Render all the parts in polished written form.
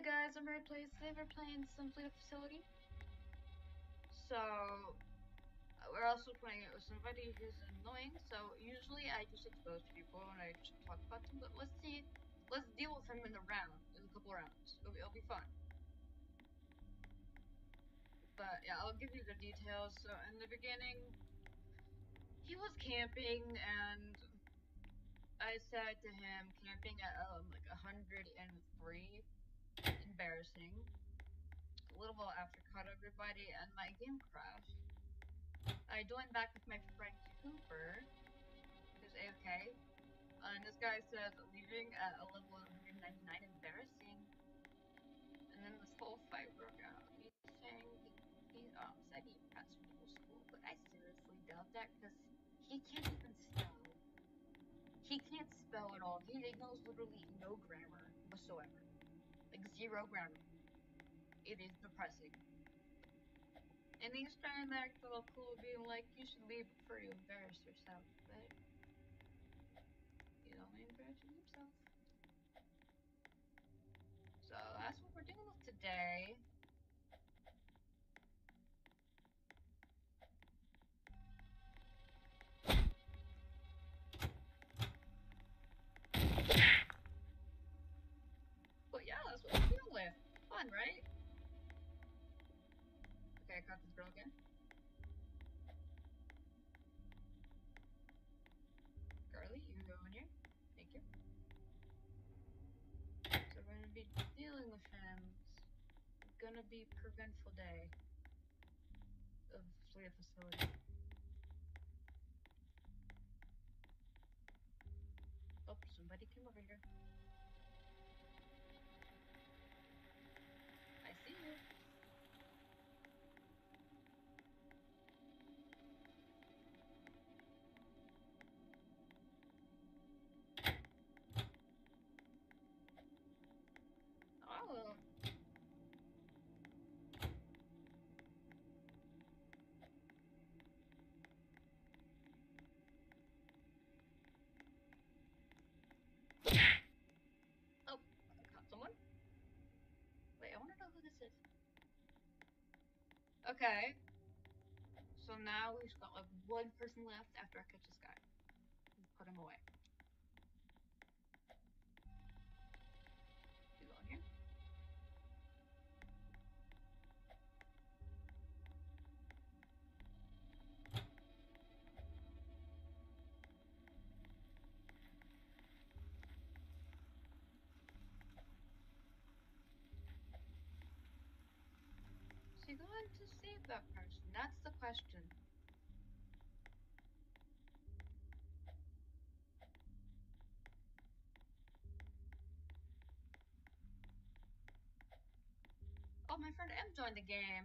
Hey guys, I'm Replay. Today we're playing Simply the Facility. So, we're also playing it with somebody who's annoying. So, usually I just expose people and I just talk about them. But let's deal with him in a couple rounds. It'll be fun. But yeah, I'll give you the details. So, in the beginning, he was camping and I said to him, camping at like 103. Embarrassing. A little while after, caught everybody and my game crashed. I joined back with my friend Cooper, who's AFK, and this guy says leaving at a level 199, embarrassing. And then this whole fight broke out. He's saying he said he passed middle school, but I seriously doubt that because he can't even spell. He can't spell at all. He knows literally no grammar whatsoever. Like zero grammar. It is depressing. And he's trying to act a little cool, being like, you should leave before you embarrass yourself, but he's only embarrassing himself. So that's what we're dealing with today. But yeah, that's what we're dealing with. Fun, right? Okay, I caught this girl again. Carly, you can go in here. Thank you. So we're gonna be dealing with him. It's gonna be preventful day of Fleet Facility. Oh, somebody came over here. I see you. Oh. Oh, I caught someone. Wait, I wanna know who this is. Okay. So now we've got like one person left after I catch this guy. Put him away. You go in here. Is he going to save that person? That's the question. Oh, my friend M joined the game.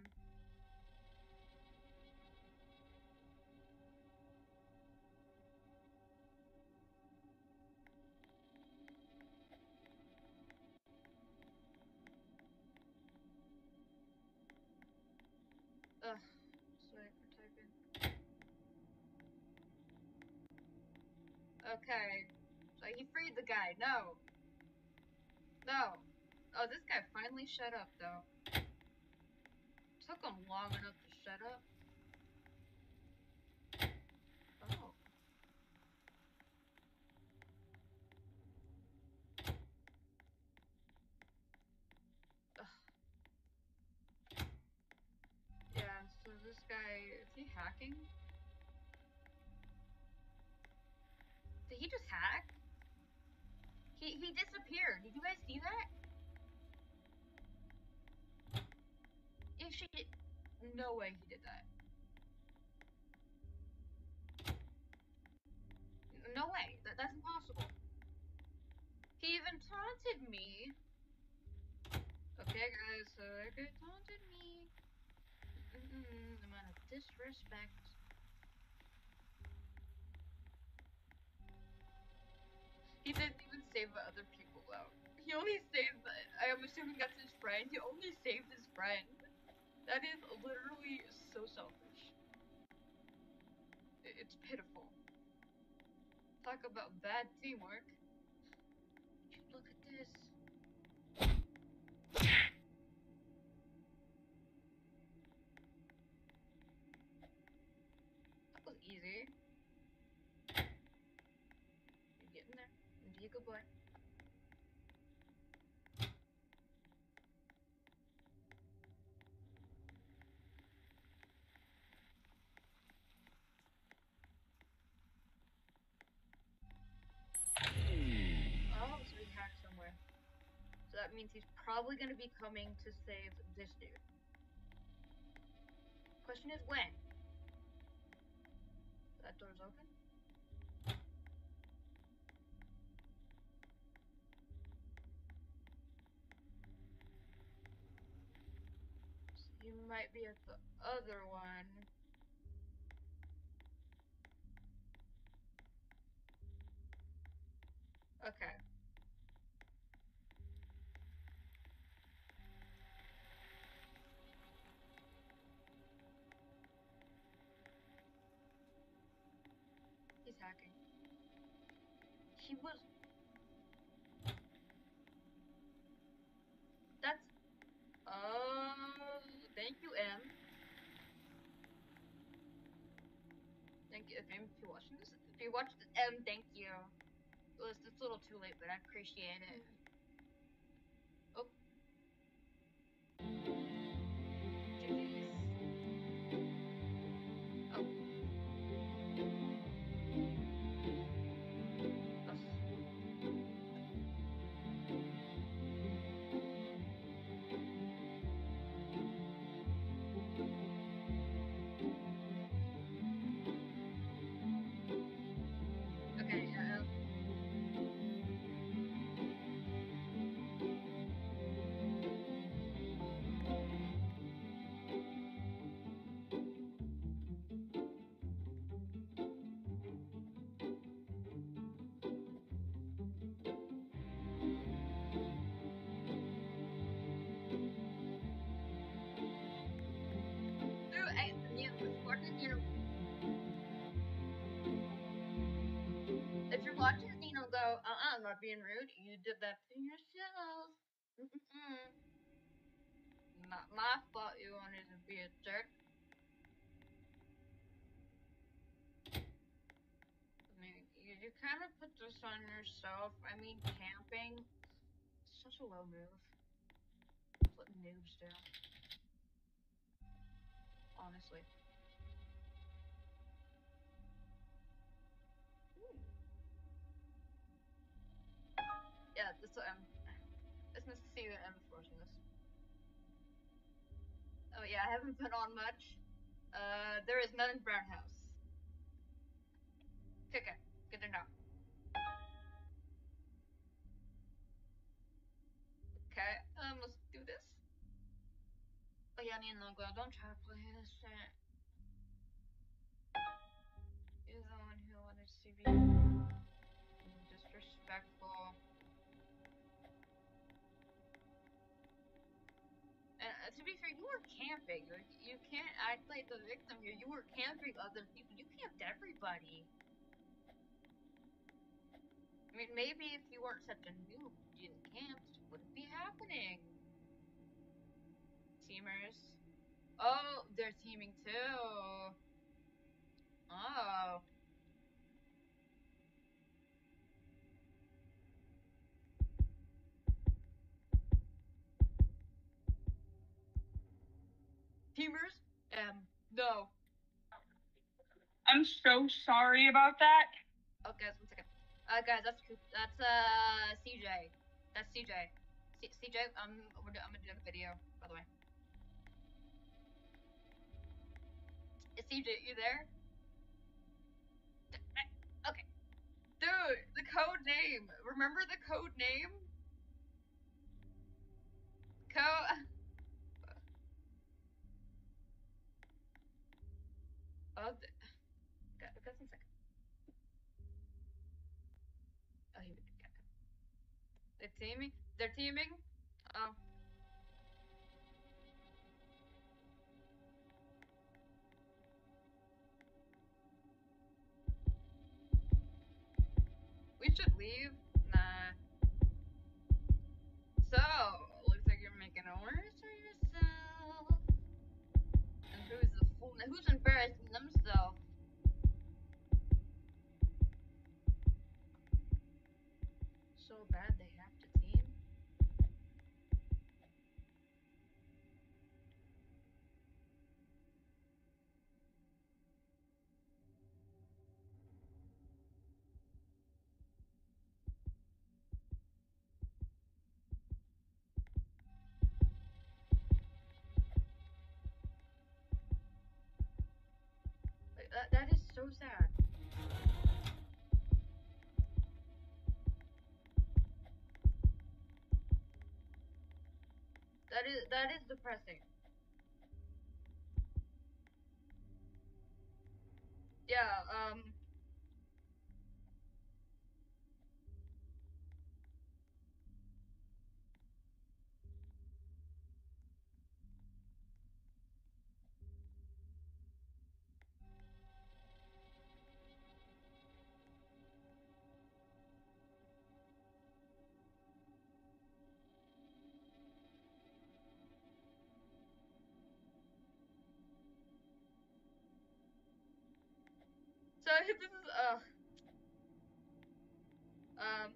Ugh. Sorry for typing. Okay. So he freed the guy. No. No. Oh, this guy finally shut up, though. Took him long enough to shut up. Oh. Ugh. Yeah, so this guy, is he hacking? Did he just hack? He disappeared. Did you guys see that? If she did, no way he did that. No way. That's impossible. He even taunted me. Okay, guys, so that guy taunted me. The amount of disrespect. He didn't even save the other people out. He only saved I'm assuming that's his friend. He only saved his friend. That is literally so selfish. It's pitiful. Talk about bad teamwork. Look at this. Easy. You're getting there. Be a good boy. Oh, so he hacked somewhere. So that means he's probably gonna be coming to save this dude. Question is when? That door's open? So he might be at the other one. Okay. He's hacking. He was... That's... Thank you, M. Thank you, if you're watching this. If you watched this, M, thank you. It's a little too late, but I appreciate it. Oh. GG's. Oh. Okay, if you're watching Nino go, I'm not being rude, you did that to yourself. Not my fault you wanted to be a jerk. I mean, you kind of put this on yourself. I mean, camping, such a low move. It's what noobs do. Honestly. Yeah, it's nice to see that I'm forcing this. Oh yeah, I haven't put on much. There is none in Brown House. Okay, good to know. Okay, let's do this. Oh yeah, Nino, don't try to play this shit. You're the one who wanted to be disrespectful. And to be fair, you were camping. You can't act like the victim here. You were camping other people. You camped everybody. I mean, maybe if you weren't such a noob, you didn't camp, this wouldn't be happening. Teamers. Oh, they're teaming too. Oh. Teamers? No. I'm so sorry about that. Oh, guys, 1 second. Guys, that's CJ. That's CJ. CJ, I'm gonna do a video, by the way. Is CJ, you there? Okay. Dude, the code name. Remember the code name? Oh, got 1 second. Oh, he got. They're teaming. They're teaming. Oh. We should leave. Nah. So, looks like you're making it worse for yourself. And who's embarrassing themselves? That is so sad. That is depressing. Yeah, so this is, um,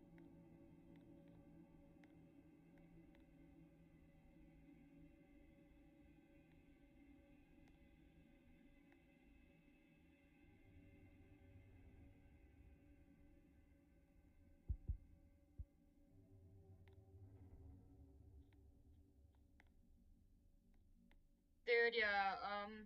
dude, yeah,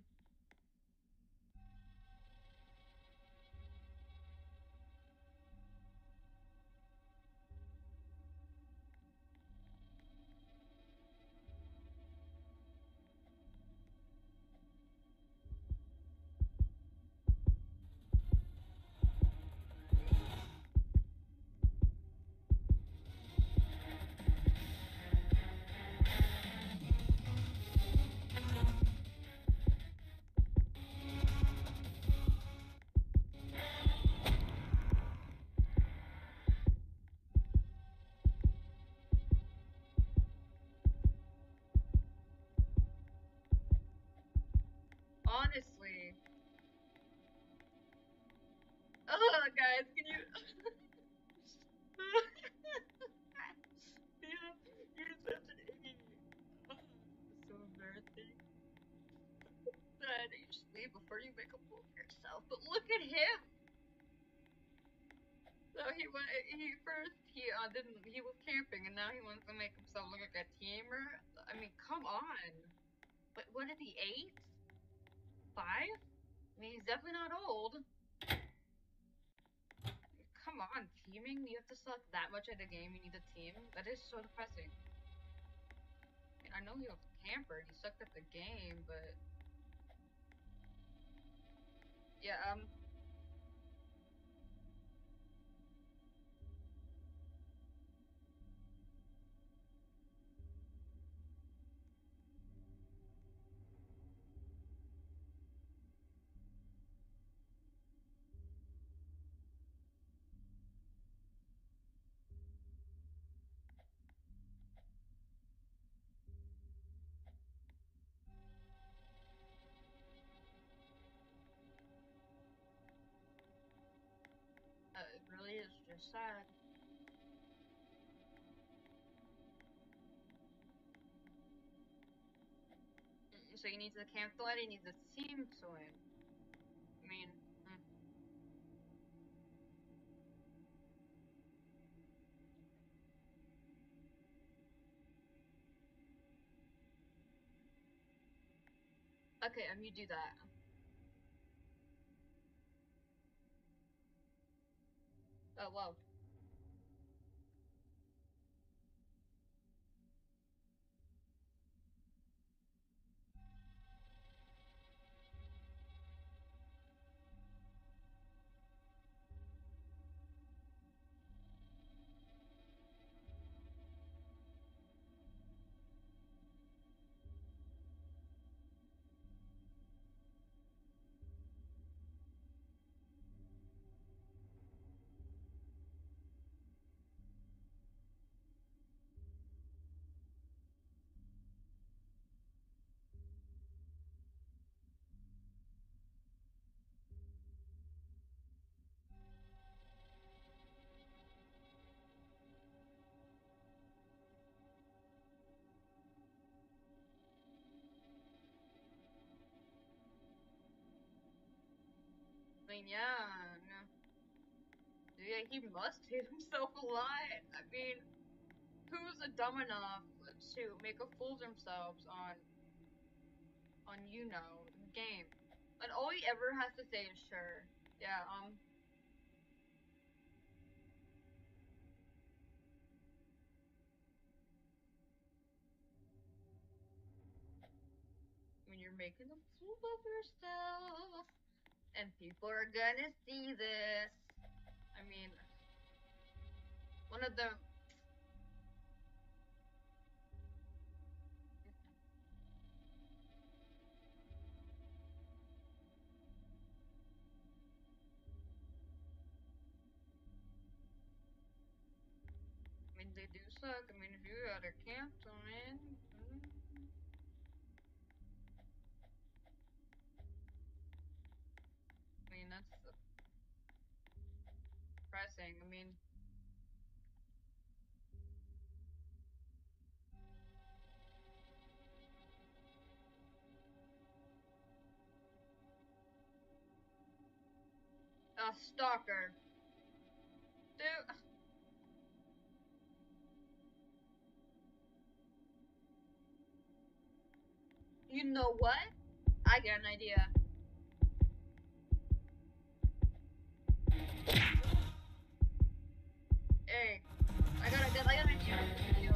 honestly. Oh, guys, can you? Yeah, you're such an idiot. So embarrassing. You should leave before you make a fool of yourself. But look at him. So he first didn't he was camping and now he wants to make himself look like a tamer. I mean, come on. What is he, 8? 5? I mean, he's definitely not old. Come on, teaming? You have to suck that much at the game, you need a team? That is so depressing. I mean, I know he was a camper and he sucked at the game, but yeah, it really is just sad. So he needs a camp to win, he needs a team to win. I mean, okay, you do that. Oh, wow. I mean, yeah, no. Yeah, he must hate himself a lot. I mean, who's dumb enough to make a fool of themselves on the game? And all he ever has to say is sure. Yeah, when you're making a fool of yourself, and people are gonna see this. I mean, one of the I mean, they do suck. I mean, if you got a cancel, man. I mean, that's depressing. I mean, a stalker. Dude. You know what? I got an idea. Hey, I got an idea for this video.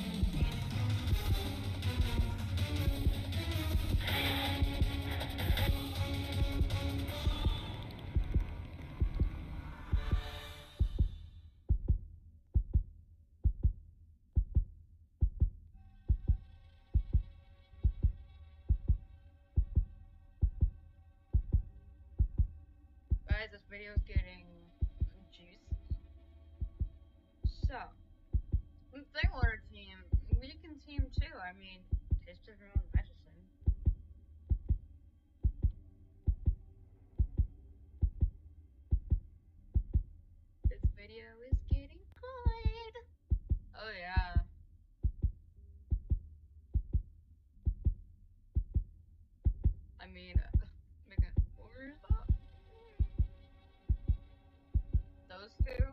Guys, this video is getting juicy. So, if they want a team, we can team too. I mean, taste of your own medicine. This video is getting good. Oh yeah. I mean, Megan, where's that? Those two.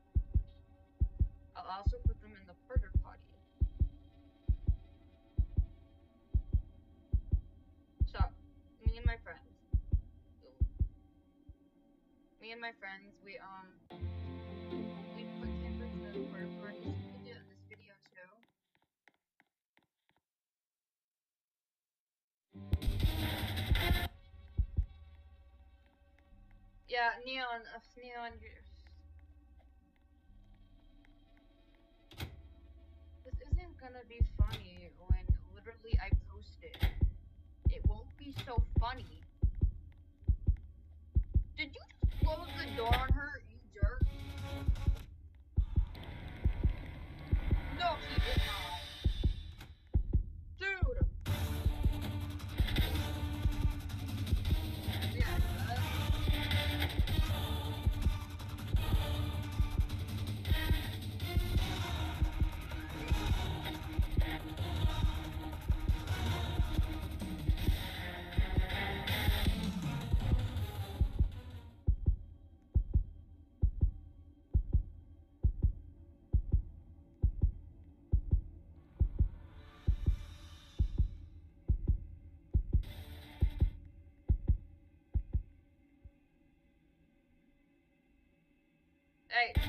I'll also put them in the porter potty. So, me and my friends, we put cameras in the porter potties. You can do it in this video too. Yeah, Neon, this isn't gonna be funny when literally I post it. It won't be so funny. Did you just close the door on her, you jerk? No, he did not. Dude! Yeah, Hey.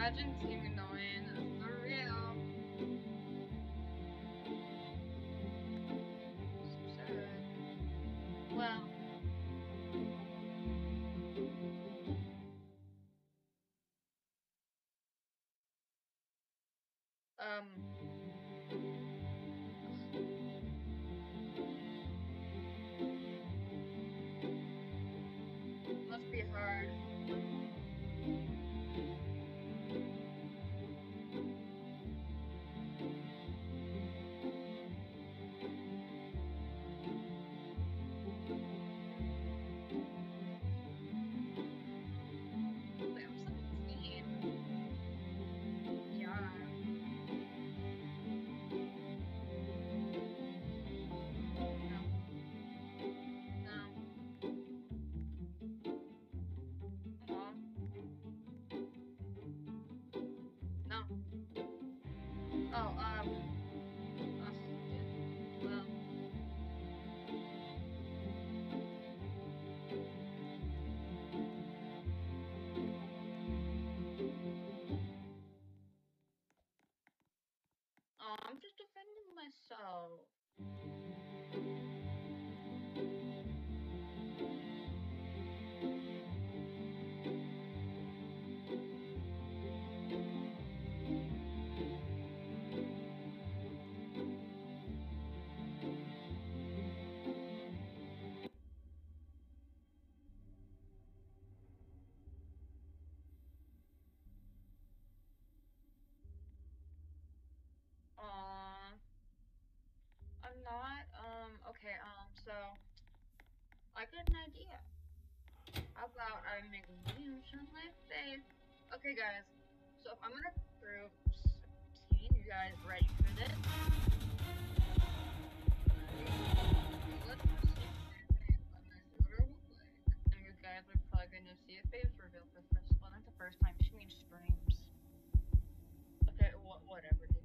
Imagine Team annoying for real. So sad. Well. Must be hard. Wait, I'm 17. Yeah. No. Oh, well. Oh, I'm just defending myself. I'm not, okay, so, I got an idea. How about I make memes with my face? Okay, guys, so I'm gonna prove 16, you guys ready for this? Let's see and you guys are probably gonna see a face reveal for the first, well, not the first time, she means streams. Okay, whatever, dude.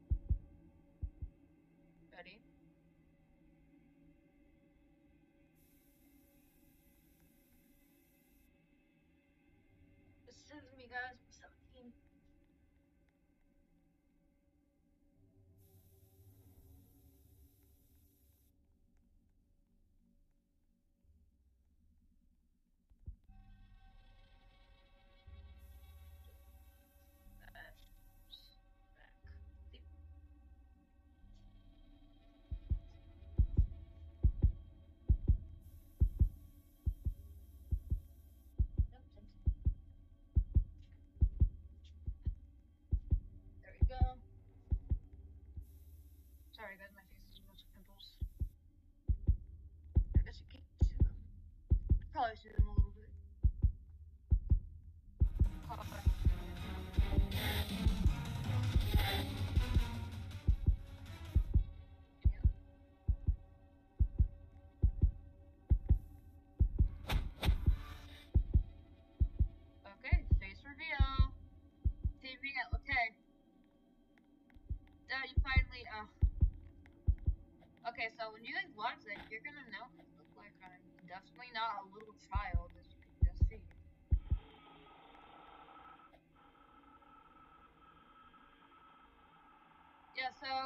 Ready? This is me, guys. I'm 17. There we go. Sorry guys, my face is full of pimples. I guess you can't see them. Probably see them a little bit. Okay, face reveal. TV, okay. You finally, okay, so when you guys watch this, you're gonna know I look like I'm definitely not a little child, as you can just see. Yeah, so...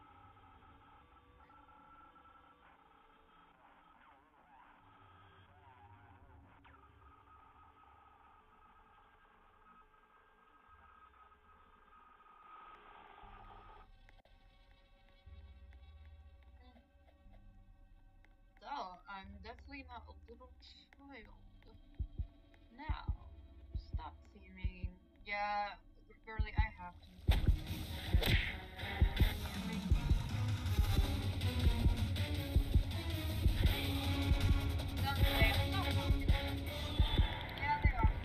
So, I'm definitely not a little child. Now, stop theming. Yeah, girly, I have to. Yeah, they are.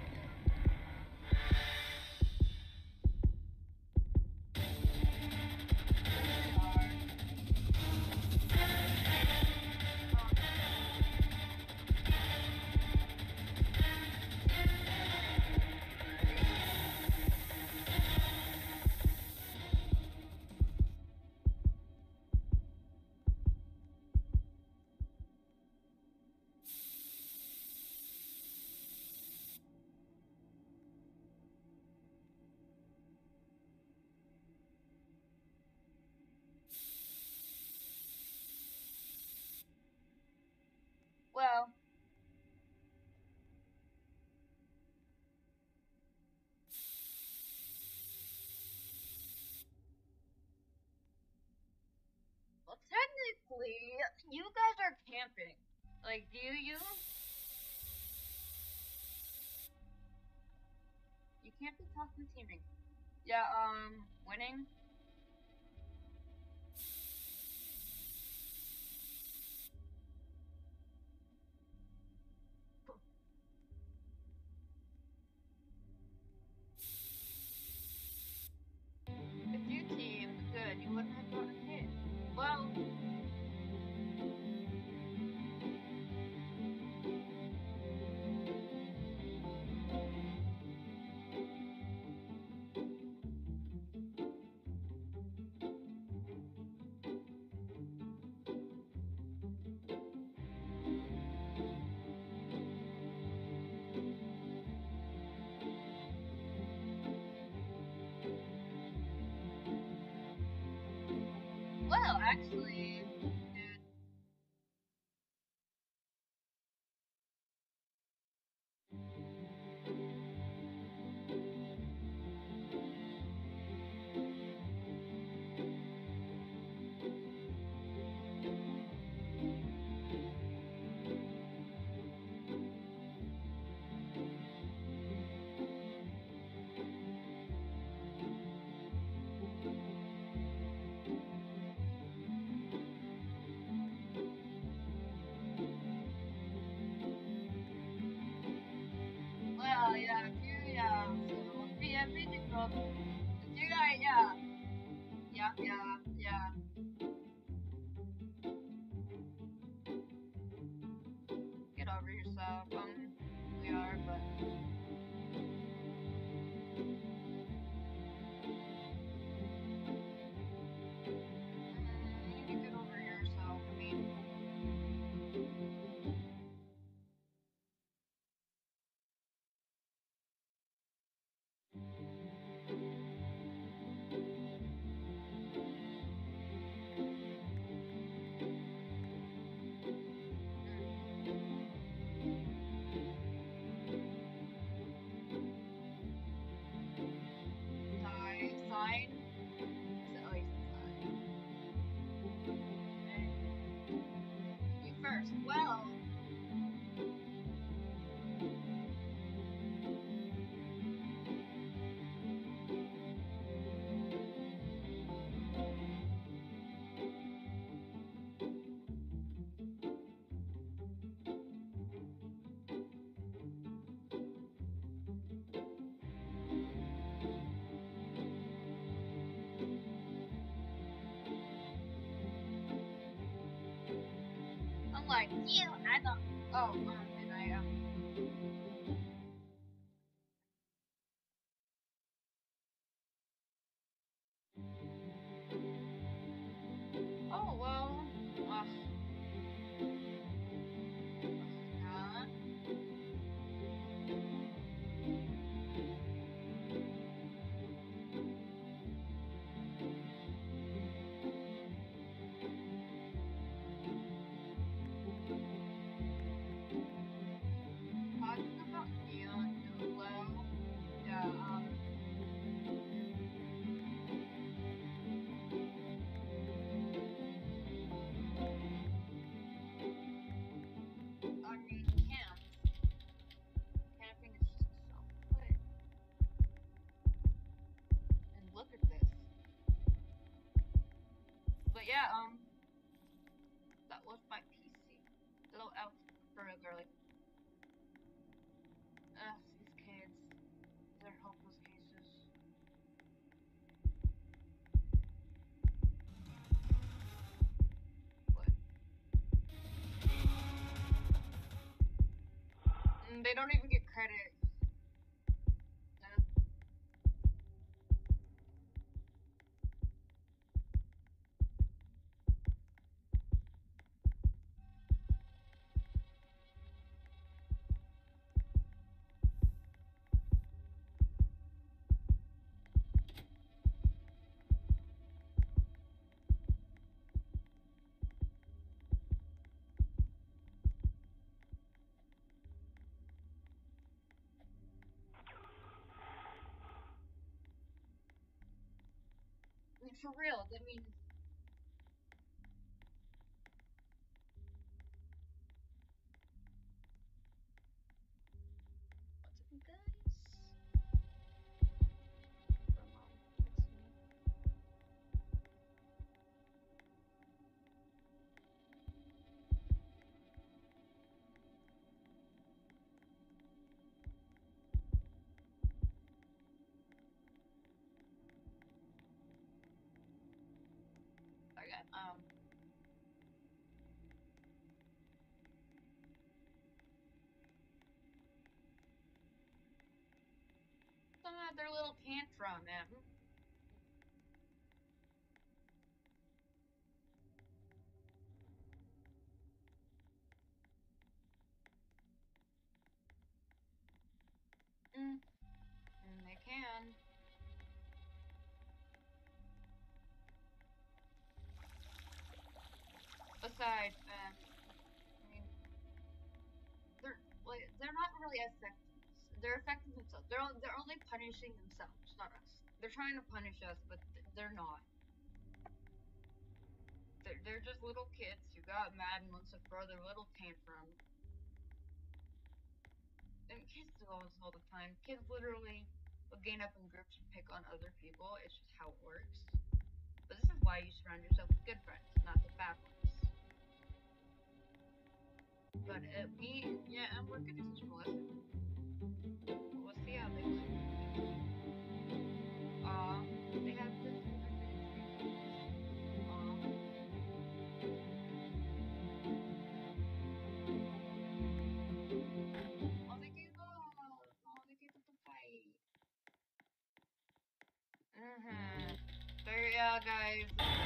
Basically, you guys are camping. Like, do you? You can't be talking teaming. Yeah, winning. If you teamed, good, you wouldn't have gotten hit. Well, actually, dude. Well, yeah, so free everything from you guys, yeah. Get over yourself. We are, but you need to get over yourself. I mean, sign. Oh, he's sign. You first. Well. I'm like, you, I don't. Oh, and I am. Oh, well. Ugh. Nah. Talking about Neon Duo. Yeah, I mean, camping is just so quick. And look at this. But yeah, that was my PC. Little out further, like, these kids. They're helpless cases. What? They don't even get credit. I mean, for real, I mean, had their little tantrum, man. They can. Besides, I mean, they're not really effective. They're affecting themselves. They're only punishing themselves, not us. They're trying to punish us, but they're not. They're just little kids who got mad and wants to throw their little tantrum. And kids do this all the time. Kids literally will gang up in groups and pick on other people. It's just how it works. But this is why you surround yourself with good friends, not the bad ones. But I'm working to teach them a lesson. We'll see how they do. They have this. There you go, guys.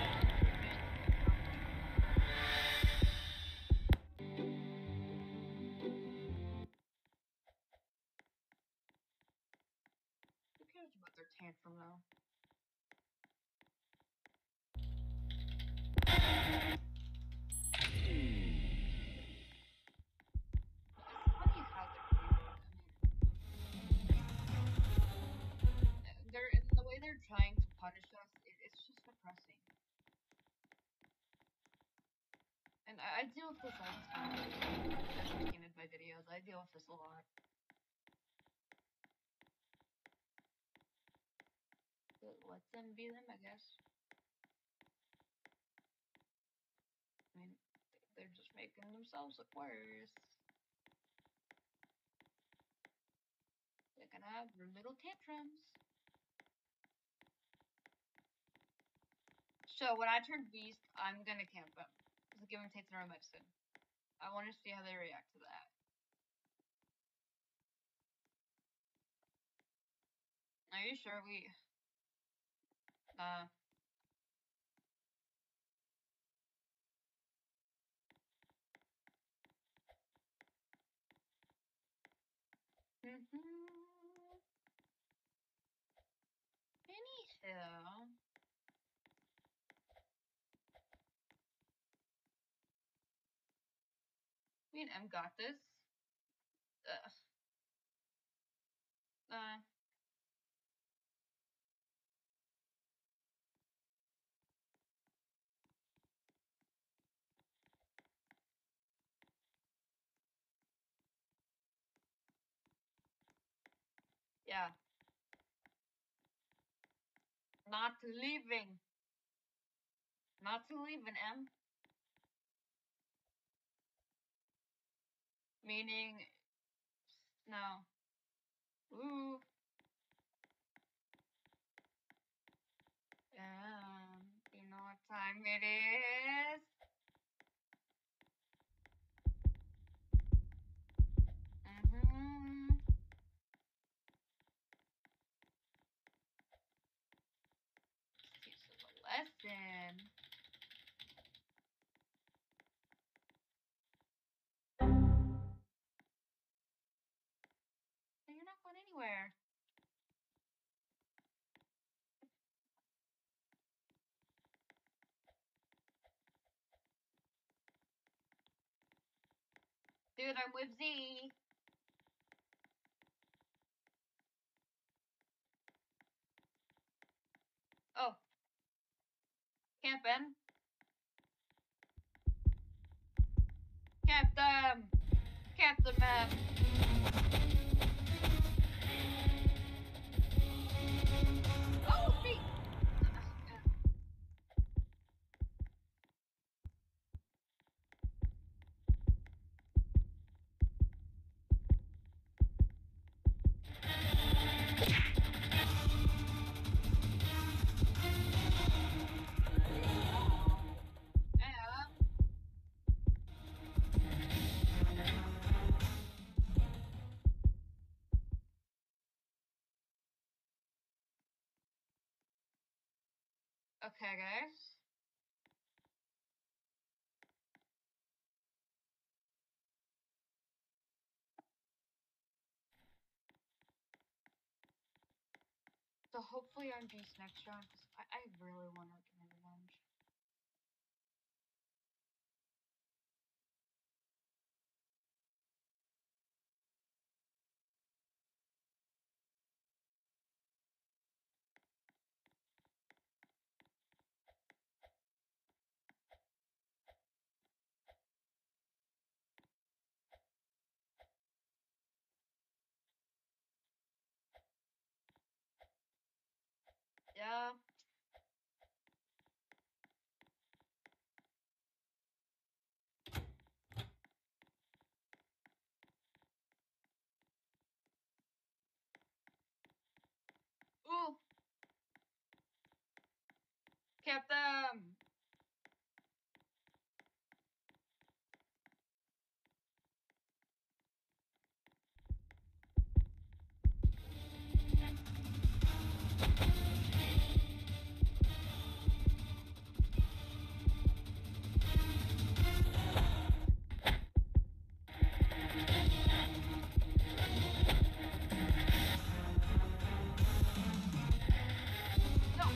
Who cares about their tantrum, though? The way they're trying to punish us, it's just depressing. And I deal with this all the time. As I'm looking at my videos, I deal with this a lot. But let them be them, I guess. I mean, they're just making themselves look worse. They're gonna have their little tantrums. So when I turn beast, I'm gonna camp them. Just give them Tate's medicine. I want to see how they react to that. Are you sure we? Anyhow. Me and M got this. Yeah. Not leaving. Not leaving, M. Meaning, no. Ooh. You know what time it is? Teach them a lesson. You're not going anywhere. Dude, I'm with Z. Oh. Camping. Camp them. Camp them, man. Oh, feet. Okay, guys. So hopefully I'm Jace next round, because I really want to get my revenge. Yeah. Ooh. Kept them. No.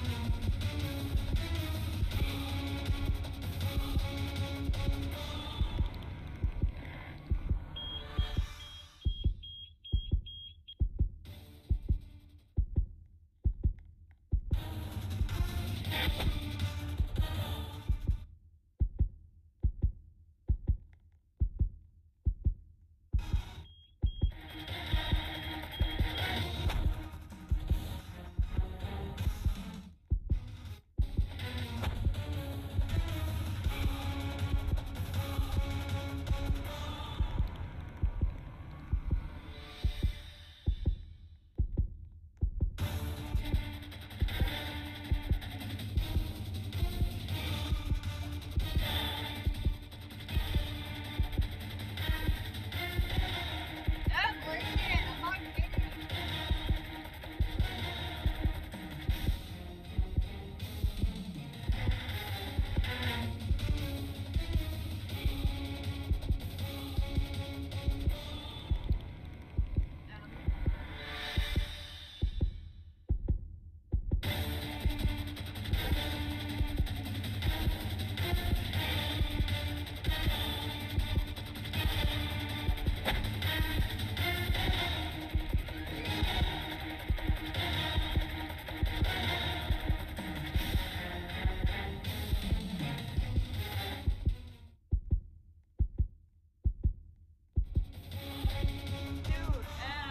I'm not kidding. Dude,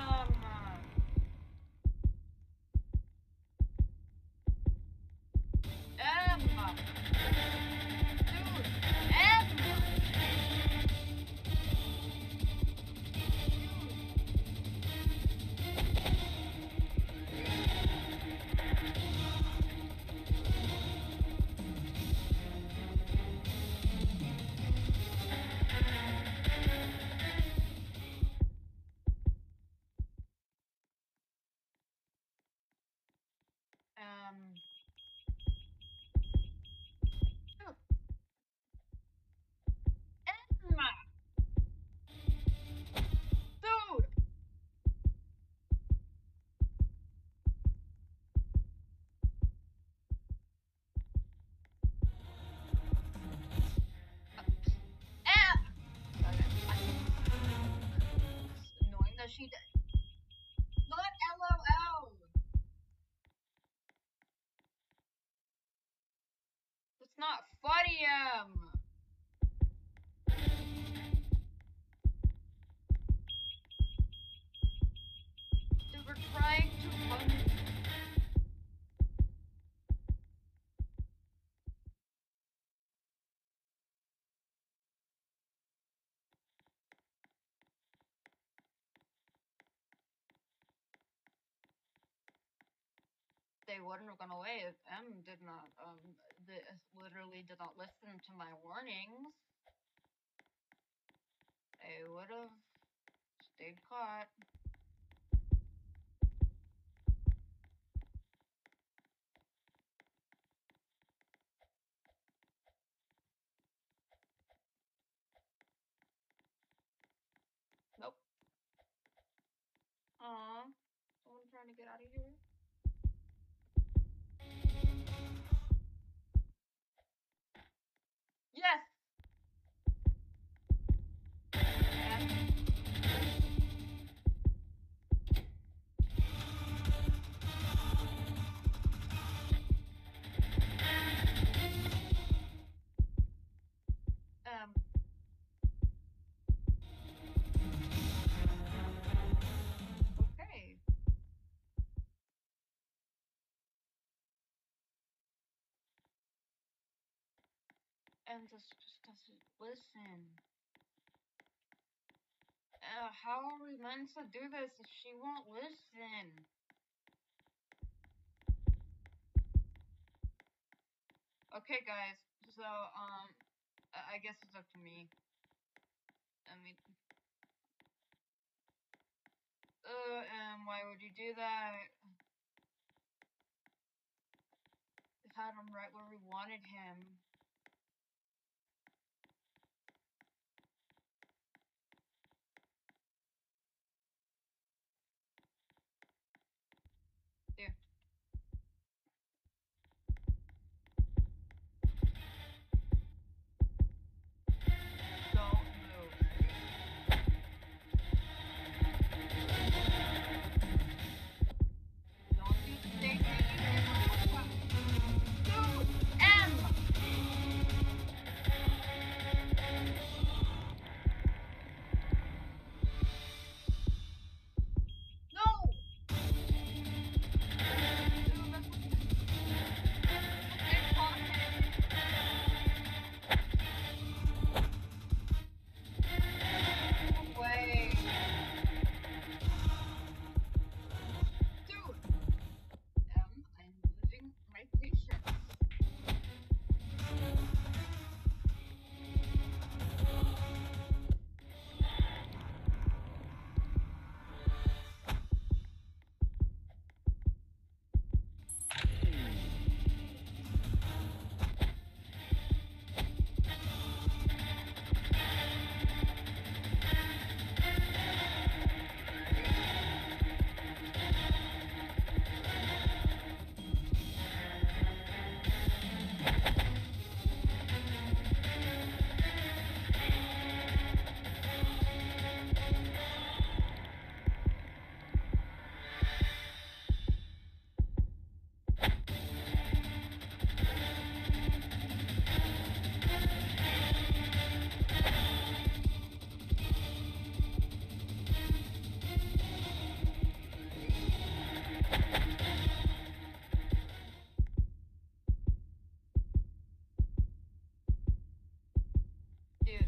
Emma. Dude. It's annoying that she did. Not LOL. It's not funny, Dude, we're trying to fun. They wouldn't have gone away if M did not, literally did not listen to my warnings. They would have stayed caught. here? Yes! Okay. And this just doesn't listen. How are we meant to do this if she won't listen? Okay, guys. So, I guess it's up to me. I mean, why would you do that? We had him right where we wanted him. There. Don't move. Don't you stay taking everyone's time. Dude! M! No! Dude, that's okay, talking. Wait. Dude! I'm losing my patience. Dude.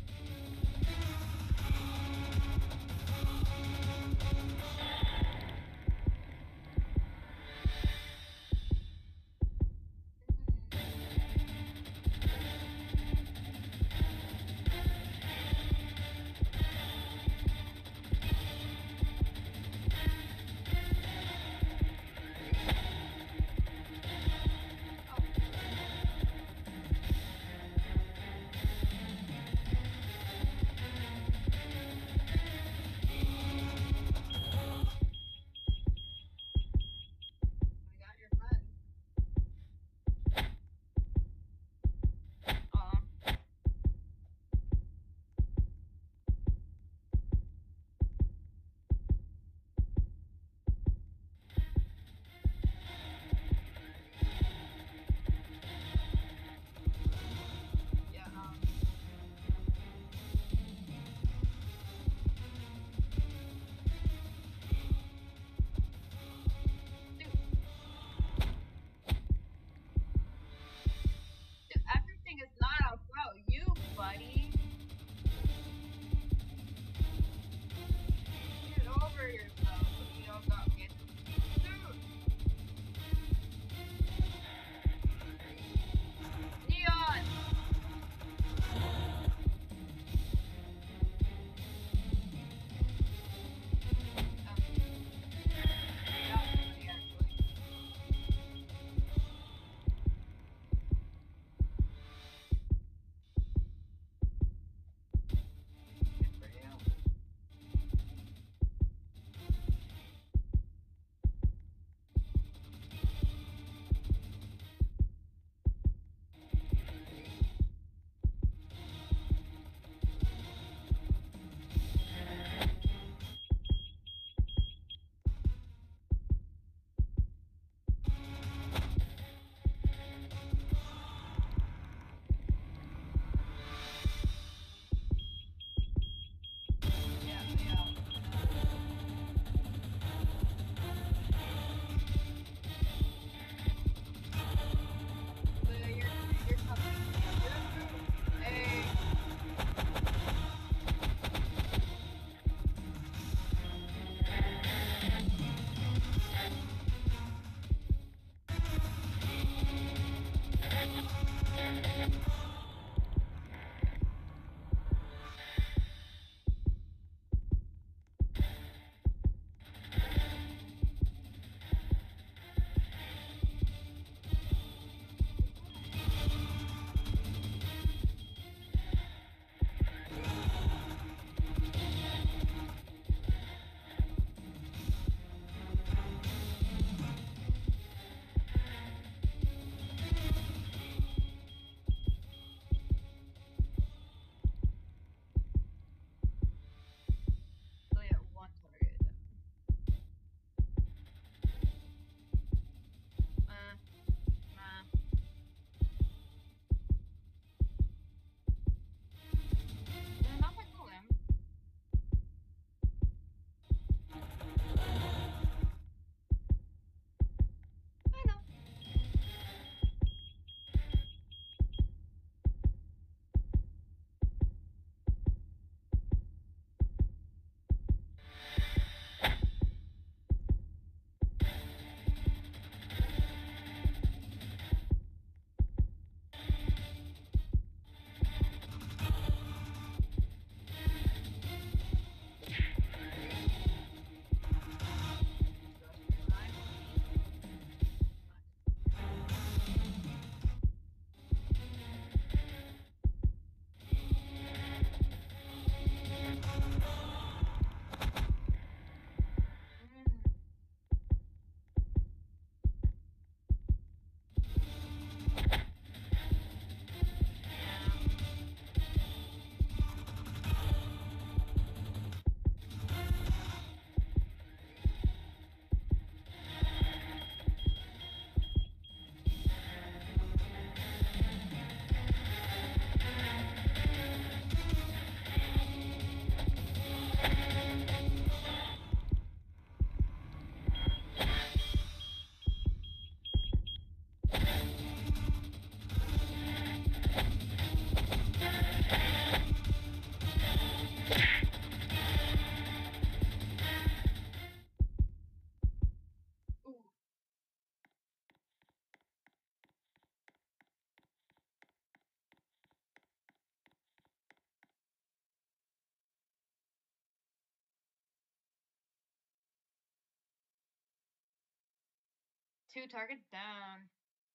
2 targets down.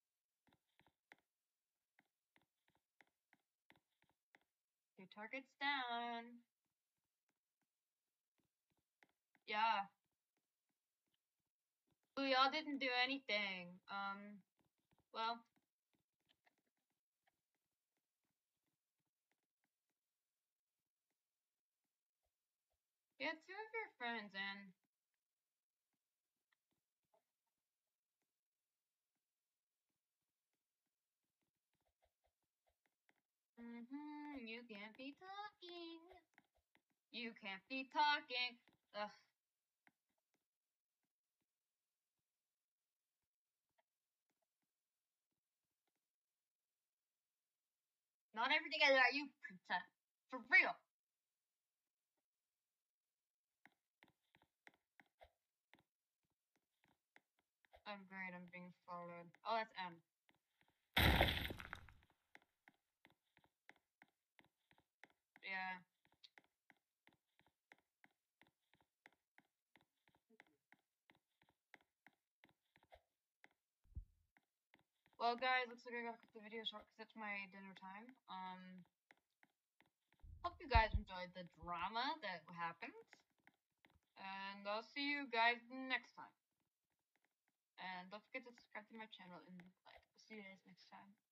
Two targets down. Yeah. We all didn't do anything. Well. Yeah, 2 of your friends in. You can't be talking. You can't be talking. Ugh. Not everything is about you, princess. For real. I'm great, I'm being followed. Oh, that's M. Yeah. Well, guys, looks like I gotta cut the video short because it's my dinner time. Hope you guys enjoyed the drama that happened. And I'll see you guys next time. And don't forget to subscribe to my channel and like. See you guys next time.